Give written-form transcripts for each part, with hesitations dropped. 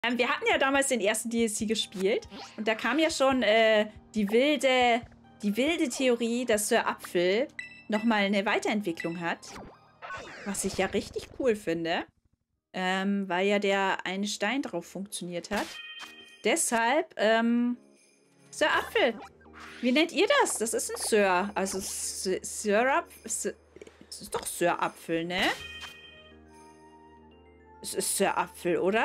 Wir hatten ja damals den ersten DLC gespielt. Und da kam ja schon die wilde Theorie, dass Sir Apfel nochmal eine Weiterentwicklung hat. Was ich ja richtig cool finde. Weil ja der eine Stein drauf funktioniert hat. Deshalb, Sir Apfel. Wie nennt ihr das? Das ist ein Sir. Also Sir Apfel. Es ist doch Sir Apfel, ne? Es ist Sir Apfel, oder?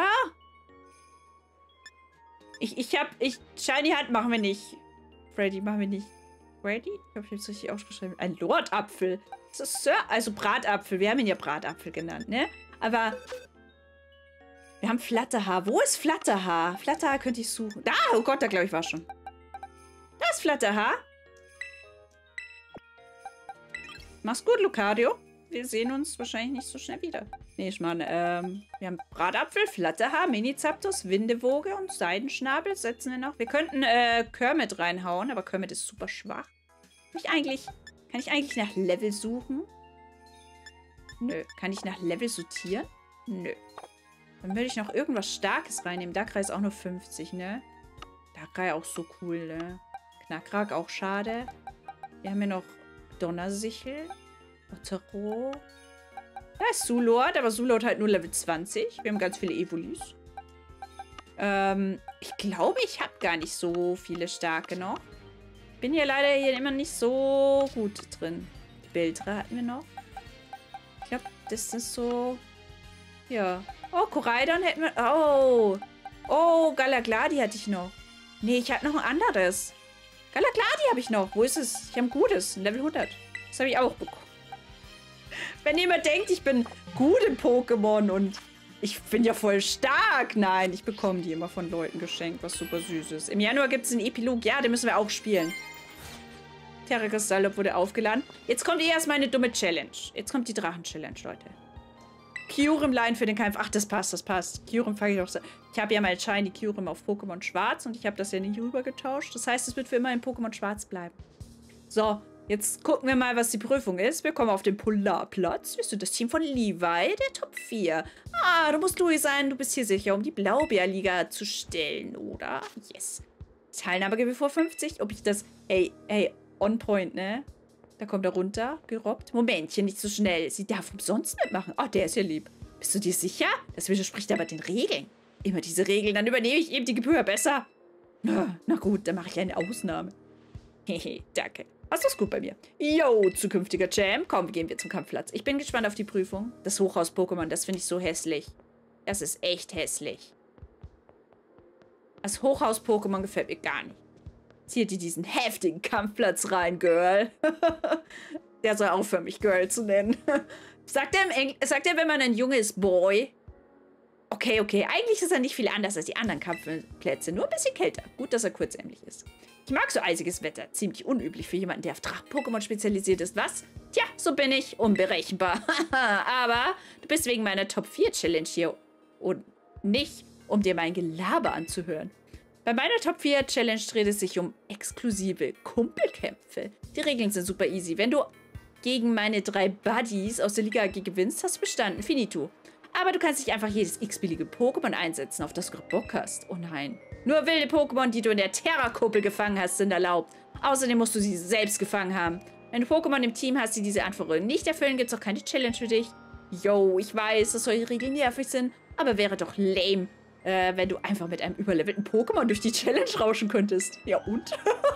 Shiny Hand machen wir nicht. Freddy machen wir nicht. Freddy? Ich habe jetzt richtig ausgeschrieben. Ein Lord-Apfel. Das ist Sir, also Bratapfel. Wir haben ihn ja Bratapfel genannt, ne? Aber wir haben Flatterhaar. Wo ist Flatterhaar? Flatterhaar könnte ich suchen. Da! Oh Gott, da glaube ich war schon. Da ist Flatterhaar. Mach's gut, Lucario. Wir sehen uns wahrscheinlich nicht so schnell wieder. Nee, ich meine, wir haben Bratapfel, Flatterhaar, Mini-Zapdos, Windewoge und Seidenschnabel setzen wir noch. Wir könnten Kermit reinhauen, aber Kermit ist super schwach. Kann ich eigentlich nach Level suchen? Nö. Kann ich nach Level sortieren? Nö. Dann würde ich noch irgendwas Starkes reinnehmen. Darkrai ist auch nur 50, ne? Darkrai auch so cool, ne? Knackrak auch schade. Wir haben hier noch Donnersichel. Otero. Da ist Sulord, aber Sulord halt nur Level 20. Wir haben ganz viele Evolis. Ich glaube, ich habe gar nicht so viele starke noch. Bin hier leider immer nicht so gut drin. Beltra hatten wir noch. Ich glaube, das ist so... Ja. Oh, Koraidon hätten wir... Oh. Oh, Galagladi hatte ich noch. Nee, ich hatte noch ein anderes. Galagladi habe ich noch. Wo ist es? Ich habe ein gutes. Ein Level 100. Das habe ich auch bekommen. Wenn jemand denkt, ich bin gut im Pokémon und ich bin ja voll stark. Nein, ich bekomme die immer von Leuten geschenkt, was super süß ist. Im Januar gibt es einen Epilog. Ja, den müssen wir auch spielen. Terrakristall wurde aufgeladen. Jetzt kommt erst meine dumme Challenge. Jetzt kommt die Drachen-Challenge, Leute. Kyurem-Line für den Kampf. Ach, das passt, das passt. Kyurem fange ich auch so. Ich habe ja mal Shiny Kyurem auf Pokémon Schwarz und ich habe das ja nicht rüber getauscht. Das heißt, es wird für immer in Pokémon Schwarz bleiben. So, jetzt gucken wir mal, was die Prüfung ist. Wir kommen auf den Polarplatz. Wir sind das Team von Levi, der Top 4. Ah, du musst Louis sein. Du bist hier sicher, um die Blaubeerliga zu stellen, oder? Yes. Teilnahmegebühr vor 50. Ob ich das... Ey, on point, ne? Da kommt er runter, gerobbt. Momentchen, nicht so schnell. Sie darf umsonst mitmachen. Oh, der ist ja lieb. Bist du dir sicher? Das widerspricht aber den Regeln. Immer diese Regeln, dann übernehme ich eben die Gebühr besser. Na gut, dann mache ich eine Ausnahme. Hehe, danke. Hast du's gut bei mir? Yo, zukünftiger Champ. Komm, gehen wir zum Kampfplatz. Ich bin gespannt auf die Prüfung. Das Hochhaus-Pokémon, das finde ich so hässlich. Das ist echt hässlich. Das Hochhaus-Pokémon gefällt mir gar nicht. Zieh dir diesen heftigen Kampfplatz rein, Girl. Der soll aufhören, mich Girl zu nennen. Sagt er, wenn man ein Junge ist, Boy? Okay. Eigentlich ist er nicht viel anders als die anderen Kampfplätze. Nur ein bisschen kälter. Gut, dass er kurzärmlich ist. Ich mag so eisiges Wetter. Ziemlich unüblich für jemanden, der auf Drachen-Pokémon spezialisiert ist. Was? Tja, so bin ich. Unberechenbar. Aber du bist wegen meiner Top-4-Challenge hier. Und nicht, um dir mein Gelaber anzuhören. Bei meiner Top-4-Challenge dreht es sich um exklusive Kumpelkämpfe. Die Regeln sind super easy. Wenn du gegen meine 3 Buddies aus der Liga AG gewinnst, hast du bestanden. Finito. Aber du kannst nicht einfach jedes x-billige Pokémon einsetzen, auf das du Bock hast. Oh nein. Nur wilde Pokémon, die du in der Terra-Kuppel gefangen hast, sind erlaubt. Außerdem musst du sie selbst gefangen haben. Wenn du Pokémon im Team hast, die diese Anforderungen nicht erfüllen, gibt es auch keine Challenge für dich. Yo, ich weiß, dass solche Regeln nervig sind, aber wäre doch lame, wenn du einfach mit einem überlevelten Pokémon durch die Challenge rauschen könntest. Ja und?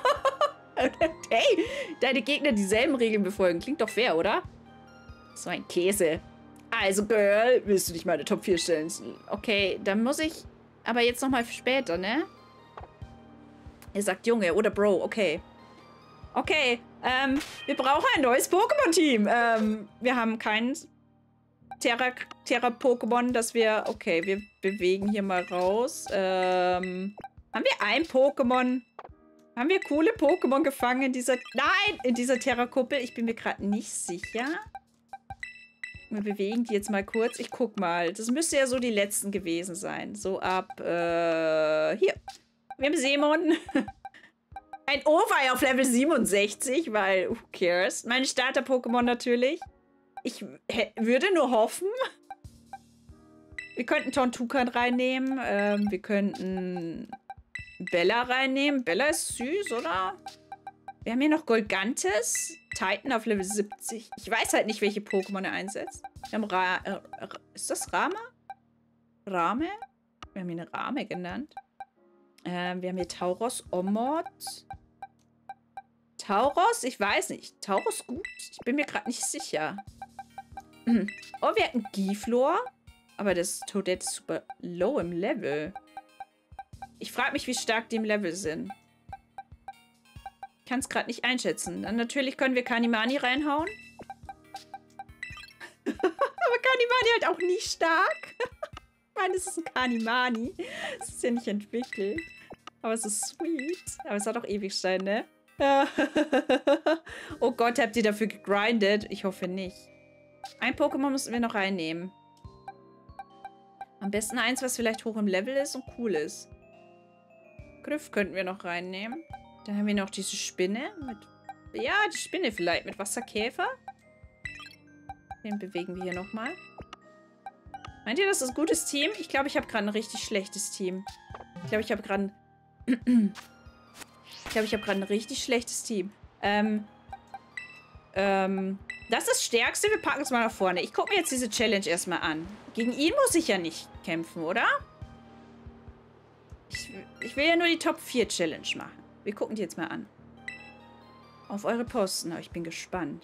Hey, deine Gegner dieselben Regeln befolgen. Klingt doch fair, oder? So ein Käse. Also, Girl, willst du nicht meine Top 4 stellen? Okay, dann muss ich... Aber jetzt nochmal für später, ne? Er sagt Junge oder Bro, okay. Okay, wir brauchen ein neues Pokémon-Team. Wir haben kein Terra-Pokémon, das wir... Okay, wir bewegen hier mal raus. Haben wir ein Pokémon... Haben wir coole Pokémon gefangen in dieser... Nein, in dieser Terra-Kuppel. Ich bin mir gerade nicht sicher. Wir bewegen die jetzt mal kurz. Ich guck mal. Das müsste ja so die letzten gewesen sein. So ab, hier. Wir haben Seemon. Ein Overei auf Level 67, weil, who cares? Meine Starter-Pokémon natürlich. Ich würde nur hoffen, Wir könnten Tontukan reinnehmen. Wir könnten Bella reinnehmen. Bella ist süß, oder? Wir haben hier noch Golgantes. Titan auf Level 70. Ich weiß halt nicht, welche Pokémon er einsetzt. Wir haben ist das Rama? Rame? Wir haben ihn Rame genannt. Wir haben hier Tauros, Omod. Tauros? Ich weiß nicht. Tauros gut? Ich bin mir gerade nicht sicher. Oh, wir hatten Giflor. Aber das Toadette ist super low im Level. Ich frage mich, wie stark die im Level sind. Ich kann es gerade nicht einschätzen. Dann natürlich können wir Kanimani reinhauen. Aber Kanimani halt auch nie stark. Ich meine, es ist ein Kanimani. Es ist ja nicht entwickelt. Aber es ist sweet. Aber es hat auch Ewigstein, ne? Ja. Oh Gott, habt ihr dafür gegrindet? Ich hoffe nicht. Ein Pokémon müssen wir noch reinnehmen. Am besten eins, was vielleicht hoch im Level ist und cool ist. Griff könnten wir noch reinnehmen. Dann haben wir noch diese Spinne. Ja, die Spinne vielleicht mit Wasserkäfer. Den bewegen wir hier nochmal. Meint ihr, das ist ein gutes Team? Ich glaube, ich habe gerade ein richtig schlechtes Team. Ich glaube, ich habe gerade ein richtig schlechtes Team. Das ist das Stärkste. Wir packen es mal nach vorne. Ich gucke mir jetzt diese Challenge erstmal an. Gegen ihn muss ich ja nicht kämpfen, oder? Ich will ja nur die Top 4 Challenge machen. Wir gucken die jetzt mal an. Auf eure Posten. Ich bin gespannt.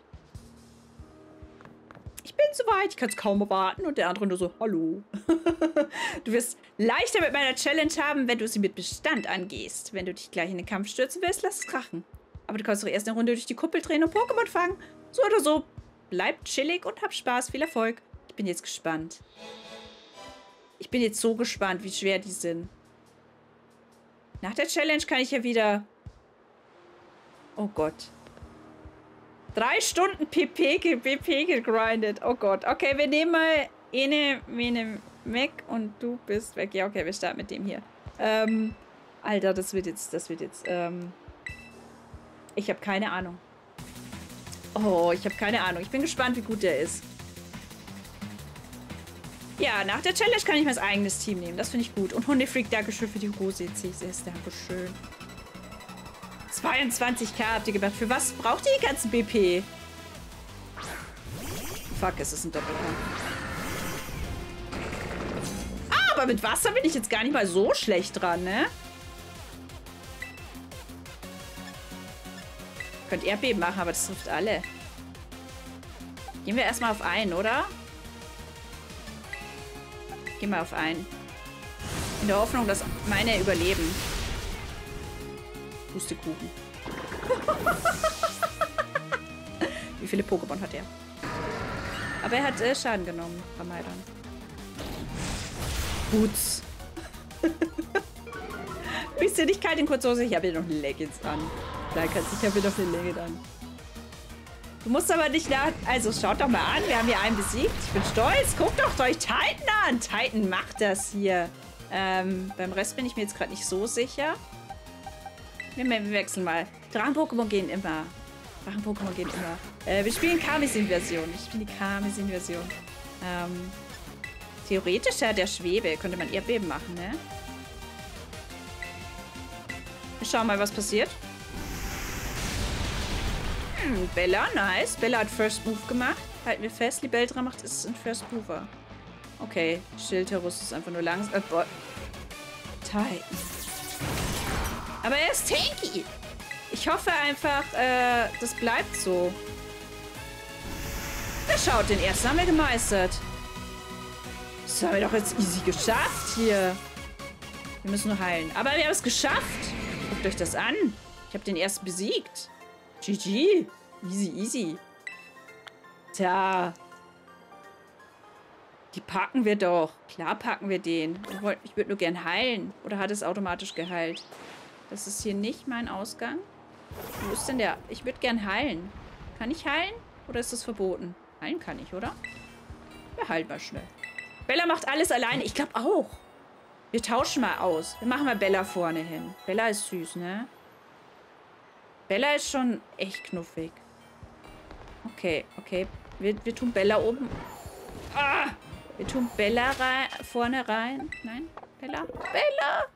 Ich bin soweit. Ich kann es kaum erwarten. Und der andere nur so, hallo. Du wirst leichter mit meiner Challenge haben, wenn du sie mit Bestand angehst. Wenn du dich gleich in den Kampf stürzen willst, lass es krachen. Aber du kannst doch erst eine Runde durch die Kuppel drehen und Pokémon fangen. So oder so. Bleib chillig und hab Spaß. Viel Erfolg. Ich bin jetzt gespannt. Ich bin jetzt so gespannt, wie schwer die sind. Nach der Challenge kann ich ja wieder... Oh Gott. 3 Stunden BP gegrindet. Oh Gott. Okay, wir nehmen mal eine weg und du bist weg. Ja, okay, wir starten mit dem hier. Alter, das wird jetzt, ich habe keine Ahnung. Oh, ich habe keine Ahnung. Ich bin gespannt, wie gut der ist. Ja, nach der Challenge kann ich mir das eigenes Team nehmen. Das finde ich gut. Und Hundefreak, Dankeschön für die Rose. Dankeschön. 22k habt ihr gemacht. Für was braucht ihr die ganzen BP? Fuck, es ist ein Doppelkampf. Ah, aber mit Wasser bin ich jetzt gar nicht mal so schlecht dran, ne? Könnt Erdbeben machen, aber das trifft alle. Gehen wir erstmal auf einen, oder? Gehen wir auf einen. In der Hoffnung, dass meine überleben. Pustekuchen. Wie viele Pokémon hat er? Aber er hat Schaden genommen, Vermeidern. Boots. Bist du nicht kalt in Kurzhose? Ich habe hier noch eine Leggings an. Klar, ich habe hier noch eine Leggings an. Du musst aber nicht nach... Also, schaut doch mal an. Wir haben hier einen besiegt. Ich bin stolz. Guckt doch euch Titan an. Titan macht das hier. Beim Rest bin ich mir jetzt gerade nicht so sicher. Wir wechseln mal. Drachen-Pokémon gehen immer. Drachen-Pokémon gehen immer. Wir spielen Karmesin-Version. Ich spiele die Karmesin-Version. Theoretisch hat der Schwebe. Könnte man Erdbeben machen, ne? Wir schauen mal, was passiert. Bella, nice. Bella hat First Move gemacht. Halten wir fest, Libeldra macht es ein First Mover. Okay, Schildterus ist einfach nur langsam. Titan. Aber er ist tanky. Ich hoffe einfach, das bleibt so. Na schaut, den ersten haben wir gemeistert. Das haben wir doch jetzt easy geschafft hier. Wir müssen nur heilen. Aber wir haben es geschafft. Guckt euch das an. Ich habe den ersten besiegt. GG. Easy, easy. Tja. Die packen wir doch. Klar packen wir den. Ich würde nur gern heilen. Oder hat es automatisch geheilt? Das ist hier nicht mein Ausgang. Wo ist denn der? Ich würde gern heilen. Kann ich heilen? Oder ist das verboten? Heilen kann ich, oder? Wir heilen mal schnell. Bella macht alles alleine. Ich glaube auch. Wir tauschen mal aus. Wir machen mal Bella vorne hin. Bella ist süß, ne? Bella ist schon echt knuffig. Okay, okay. Wir tun Bella oben. Ah! Wir tun Bella vorne rein. Nein? Bella? Bella!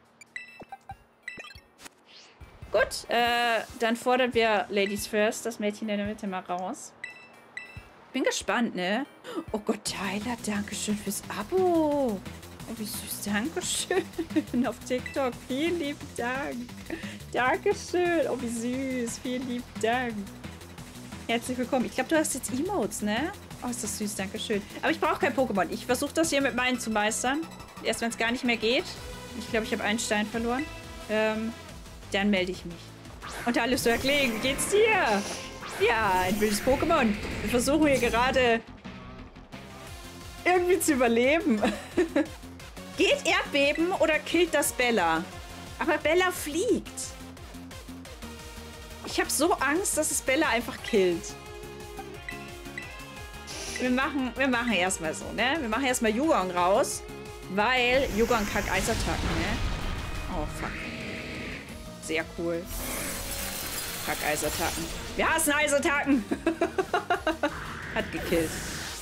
Gut, dann fordern wir Ladies First, das Mädchen in der Mitte mal raus. Bin gespannt, ne? Oh Gott, Tyler, dankeschön fürs Abo. Oh, wie süß, dankeschön. Auf TikTok, vielen lieben Dank. Dankeschön. Oh, wie süß, vielen lieben Dank. Herzlich willkommen. Ich glaube, du hast jetzt Emotes, ne? Oh, ist das süß, dankeschön. Aber ich brauche kein Pokémon. Ich versuche das hier mit meinen zu meistern. Erst wenn es gar nicht mehr geht. Ich glaube, ich habe einen Stein verloren. Dann melde ich mich. Und hallo, Circling, wie geht's dir? Ja, ein wildes Pokémon. Wir versuchen hier gerade irgendwie zu überleben. Geht Erdbeben oder killt das Bella? Aber Bella fliegt. Ich habe so Angst, dass es Bella einfach killt. Wir machen erstmal so, ne? Wir machen erstmal Yugong raus, weil Yugong kackt Eisattacken, ne? Oh, fuck. Sehr cool. Kack Eisattacken. Wir hassen Eisattacken. Hat gekillt.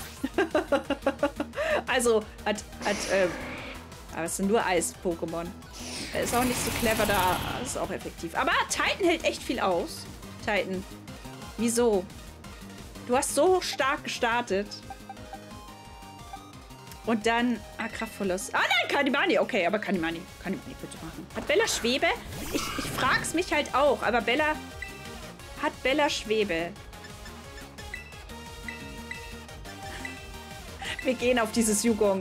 Also, aber es sind nur Eis-Pokémon. Er ist auch nicht so clever da. Das ist auch effektiv. Aber Titan hält echt viel aus. Titan. Wieso? Du hast so stark gestartet. Und dann... Ah, Kraftverlust. Ah, nein, Kanimani. Okay, aber Kanimani bitte machen. Hat Bella Schwebe? Ich frag's mich halt auch. Aber Bella... Hat Bella Schwebe? Wir gehen auf dieses Yugong.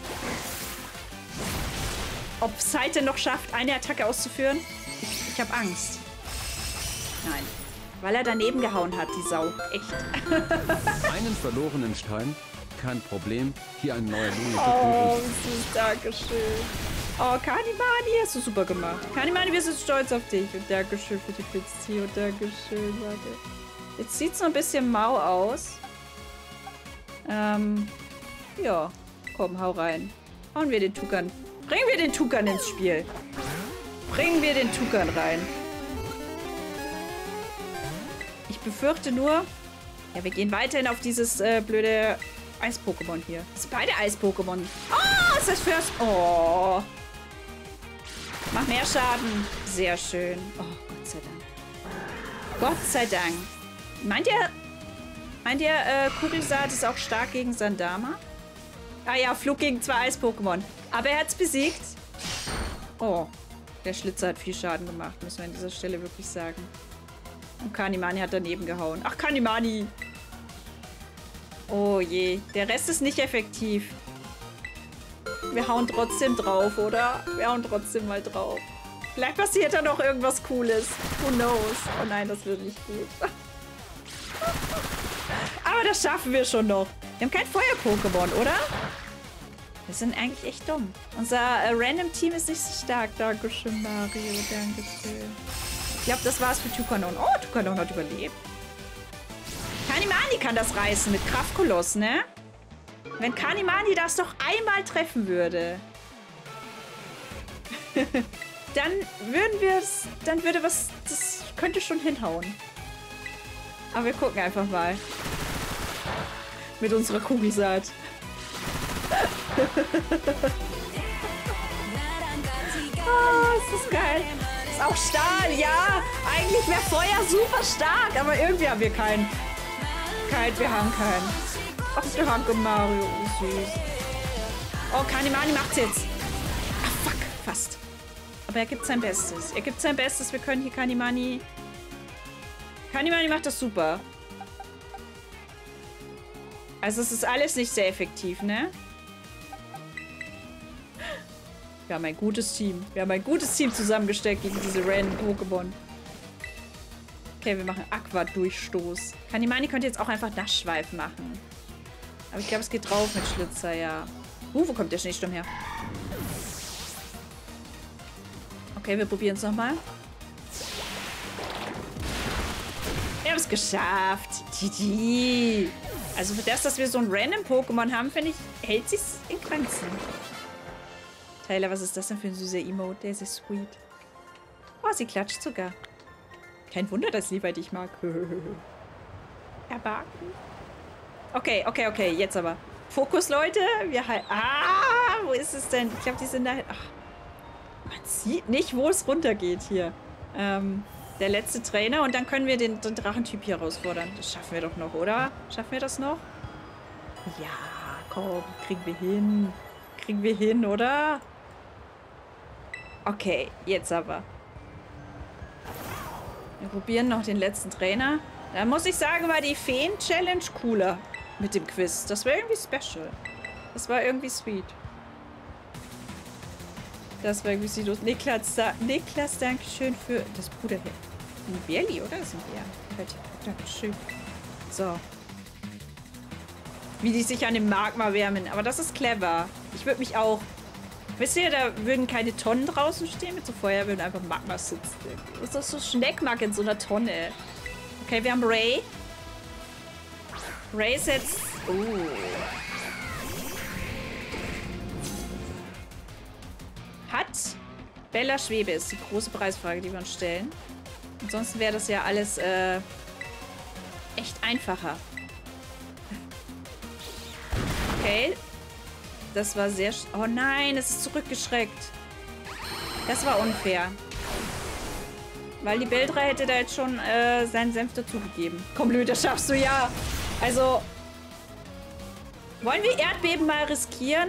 Ob Saite noch schafft, eine Attacke auszuführen? Ich habe Angst. Nein. Weil er daneben gehauen hat, die Sau. Echt. Einen verlorenen Stein? Kein Problem. Hier ein neuer Louis. Oh, süß, dankeschön. Oh, Kanimani, hast du super gemacht. Kanimani, wir sind stolz auf dich. Und dankeschön für die Pizzi. Und dankeschön, warte. Jetzt sieht es noch ein bisschen mau aus. Ja. Komm, hau rein. Hauen wir den Tukan. Bringen wir den Tukan ins Spiel. Bringen wir den Tukan rein. Ich befürchte nur... Ja, wir gehen weiterhin auf dieses blöde Eis-Pokémon hier. Das sind beide Eis-Pokémon. Oh, ist das First... Oh. Mach mehr Schaden. Sehr schön. Oh, Gott sei Dank. Gott sei Dank. Meint ihr, Kugelsaat ist auch stark gegen Sandama? Ah ja, Flug gegen 2 Eis-Pokémon. Aber er hat es besiegt. Oh, der Schlitzer hat viel Schaden gemacht, müssen wir an dieser Stelle wirklich sagen. Und Kanimani hat daneben gehauen. Ach, Kanimani! Oh je, der Rest ist nicht effektiv. Wir hauen trotzdem drauf, oder? Wir hauen trotzdem mal drauf. Vielleicht passiert da noch irgendwas Cooles. Who knows? Oh nein, das wird nicht gut. Aber das schaffen wir schon noch. Wir haben kein Feuer-Pokémon, oder? Wir sind eigentlich echt dumm. Unser Random-Team ist nicht so stark. Dankeschön, Mario. Dankeschön. Ich glaube, das war's für Tukanon. Oh, Tukanon hat überlebt. Kanimani kann das reißen mit Kraftkoloss, ne? Wenn Kanimani das doch einmal treffen würde, dann würden wir es... Dann würde was... Das könnte schon hinhauen. Aber wir gucken einfach mal. Mit unserer Kugelsaat. Oh, ist das geil. Ist auch Stahl, ja. Eigentlich wäre Feuer super stark, aber irgendwie haben wir keinen. Wir haben keinen. Ach, danke, Mario. Süß. Oh, Kanimani macht's jetzt. Ach, fuck. Fast. Aber er gibt sein Bestes. Er gibt sein Bestes. Wir können hier Kanimani... Kanimani macht das super. Also es ist alles nicht sehr effektiv, ne? Wir haben ein gutes Team. Wir haben ein gutes Team zusammengesteckt gegen diese random Pokémon. Okay, wir machen Aqua-Durchstoß. Kanimani könnte jetzt auch einfach Nassschweif machen. Aber ich glaube, es geht drauf mit Schlitzer, ja. Wo kommt der Schneesturm her? Okay, wir probieren es nochmal. Wir haben es geschafft. GG. Also für das, dass wir so ein random Pokémon haben, finde ich, hält sich's in Grenzen. Tyler, was ist das denn für ein süßer Emote? Der ist so sweet. Oh, sie klatscht sogar. Kein Wunder, dass Levi dich mag. Erbarken. Okay. Jetzt aber. Fokus, Leute. Wir halt. Wo ist es denn? Ich glaube, die sind da. Ach, man sieht nicht, wo es runtergeht hier. Der letzte Trainer. Und dann können wir den Drachentyp hier herausfordern. Das schaffen wir doch noch, oder? Schaffen wir das noch? Ja, komm. Kriegen wir hin. Kriegen wir hin, oder? Okay, jetzt aber. Wir probieren noch den letzten Trainer. Da muss ich sagen, war die Feen-Challenge cooler mit dem Quiz. Das war irgendwie special. Das war irgendwie sweet. Das war irgendwie süß. Niklas, danke schön für das Bruder hier. Ein Bärli, oder? Das ist ein Bär. Dankeschön. So. Wie die sich an dem Magma wärmen. Aber das ist clever. Ich würde mich auch... Wisst ihr, da würden keine Tonnen draußen stehen mit so Feuer, würden einfach Magma sitzen. Das ist doch so Schneckmack in so einer Tonne. Okay, wir haben Ray. Ray setzt... Hat Bella Schwebe ist die große Preisfrage, die wir uns stellen. Ansonsten wäre das ja alles echt einfacher. Okay. Das war sehr... Oh nein, es ist zurückgeschreckt. Das war unfair. Weil die Beldra hätte da jetzt schon seinen Senf dazugegeben. Komm, Blöd, das schaffst du ja. Also... Wollen wir Erdbeben mal riskieren?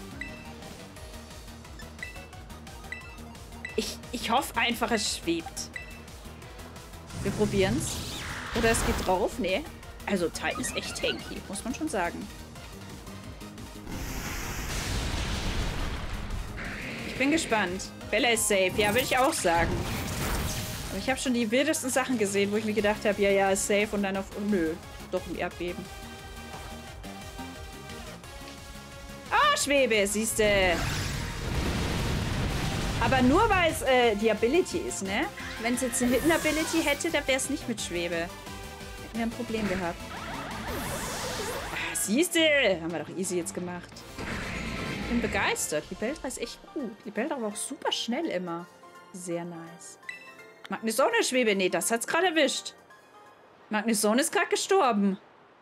Ich hoffe einfach, es schwebt. Wir probieren's. Oder es geht drauf. Nee. Also Titan ist echt tanky, muss man schon sagen. Ich bin gespannt. Bella ist safe. Ja, würde ich auch sagen. Aber ich habe schon die wildesten Sachen gesehen, wo ich mir gedacht habe, ja, ist safe und dann auf... Oh, nö. Doch ein Erdbeben. Ah, Schwebe, siehste. Aber nur, weil es die Ability ist, ne? Wenn es jetzt eine Hidden Ability hätte, dann wäre es nicht mit Schwebe. Hätten wir ein Problem gehabt. Ah, siehste. Haben wir doch easy jetzt gemacht. Ich bin begeistert. Die Beldra ist echt gut. Die Beldra war auch super schnell immer. Sehr nice. Magnusson oder Schwebe? Nee, das hat's gerade erwischt. Magnusson ist gerade gestorben.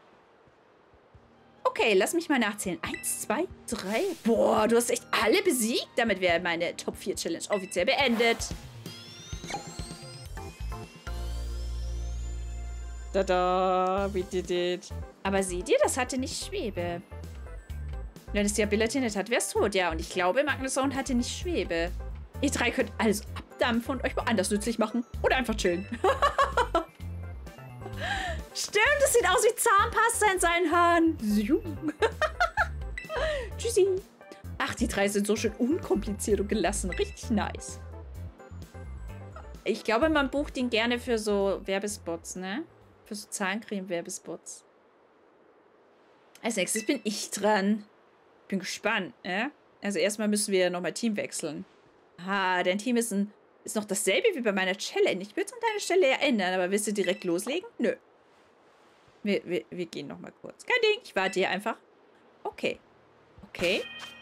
Okay, lass mich mal nachzählen. 1, 2, 3. Boah, du hast echt alle besiegt. Damit wäre meine Top 4 Challenge offiziell beendet. Tada, we did it. Aber seht ihr, das hatte nicht Schwebe. Wenn es die Ability nicht hat, wäre es tot. Ja, und ich glaube, Magnusson hatte nicht Schwebe. Ihr drei könnt alles abdampfen und euch woanders nützlich machen. Oder einfach chillen. Stimmt, es sieht aus wie Zahnpasta in seinen Haaren. Tschüssi. Ach, die drei sind so schön unkompliziert und gelassen. Richtig nice. Ich glaube, man bucht ihn gerne für so Werbespots, ne? Für so Zahncreme-Werbespots. Als nächstes bin ich dran. Bin gespannt, ne? Also erstmal müssen wir nochmal Team wechseln. Ah, dein Team ist noch dasselbe wie bei meiner Challenge. Ich würde es an deiner Stelle ja ändern, aber willst du direkt loslegen? Nö. Wir gehen nochmal kurz. Kein Ding, ich warte hier einfach. Okay. Okay.